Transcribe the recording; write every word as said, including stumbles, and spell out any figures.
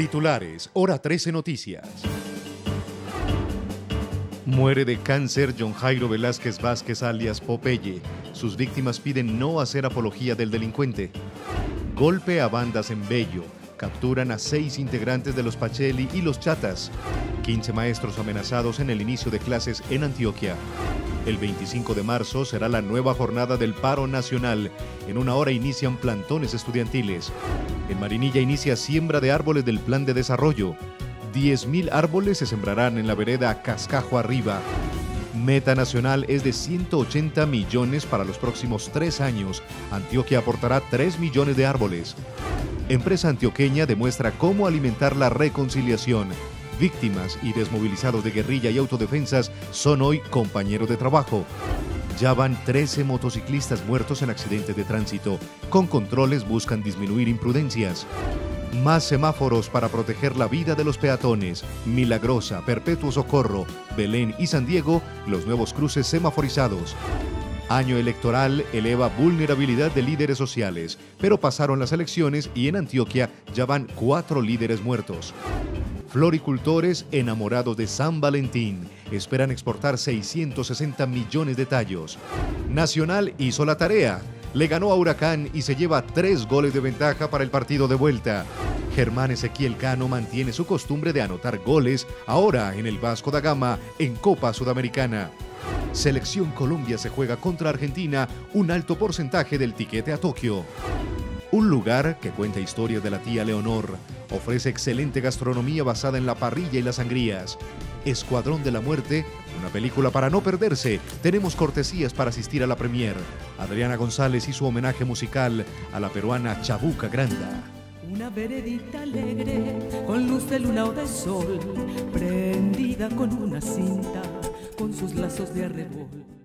Titulares, Hora trece Noticias. Muere de cáncer John Jairo Velázquez Vázquez alias Popeye. Sus víctimas piden no hacer apología del delincuente. Golpe a bandas en Bello. Capturan a seis integrantes de los Pacheli y los Chatas. quince maestros amenazados en el inicio de clases en Antioquia. El veinticinco de marzo será la nueva jornada del paro nacional. En una hora inician plantones estudiantiles. En Marinilla inicia siembra de árboles del plan de desarrollo. diez mil árboles se sembrarán en la vereda Cascajo Arriba. Meta nacional es de ciento ochenta millones para los próximos tres años. Antioquia aportará tres millones de árboles. Empresa antioqueña demuestra cómo alimentar la reconciliación. Víctimas y desmovilizados de guerrilla y autodefensas son hoy compañeros de trabajo. Ya van trece motociclistas muertos en accidentes de tránsito. Con controles buscan disminuir imprudencias. Más semáforos para proteger la vida de los peatones. Milagrosa, Perpetuo Socorro, Belén y San Diego, los nuevos cruces semaforizados. Año electoral eleva vulnerabilidad de líderes sociales, pero pasaron las elecciones y en Antioquia ya van cuatro líderes muertos. Floricultores enamorados de San Valentín esperan exportar seiscientos sesenta millones de tallos. Nacional hizo la tarea. Le ganó a Huracán y se lleva tres goles de ventaja para el partido de vuelta. Germán Ezequiel Cano mantiene su costumbre de anotar goles ahora en el Vasco da Gama en Copa Sudamericana. Selección Colombia se juega contra Argentina un alto porcentaje del tiquete a Tokio. Un lugar que cuenta historias de la tía Leonor. Ofrece excelente gastronomía basada en la parrilla y las sangrías. Escuadrón de la Muerte, una película para no perderse. Tenemos cortesías para asistir a la premier. Adriana González y su homenaje musical a la peruana Chabuca Granda. Una veredita alegre, con luz de luna o de sol, prendida con una cinta, con sus lazos de arrebol.